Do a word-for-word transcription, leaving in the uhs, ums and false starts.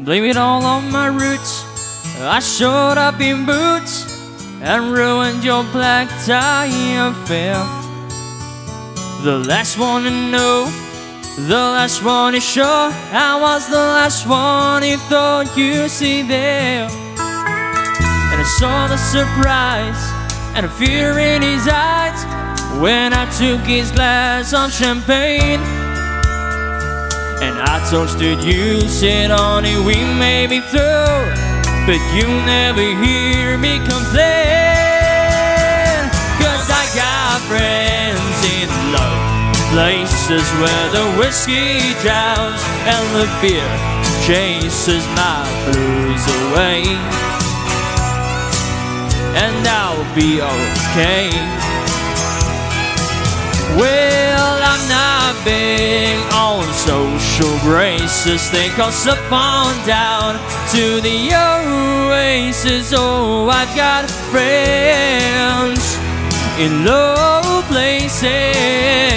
blame it all on my roots. I showed up in boots and ruined your black tie affair. The last one to know, the last one to show, I was the last one you thought you see there. And I saw the surprise and the fear in his eyes when I took his glass of champagne. And I toasted you, said honey we may be through, but you never hear me complain. Cause I got friends in low places where the whiskey drowns and the beer chases my blues away. And I'll be okay. Well, I'm not big on social graces. Think I'll slip on down to the oasis. Oh, I've got friends in low places.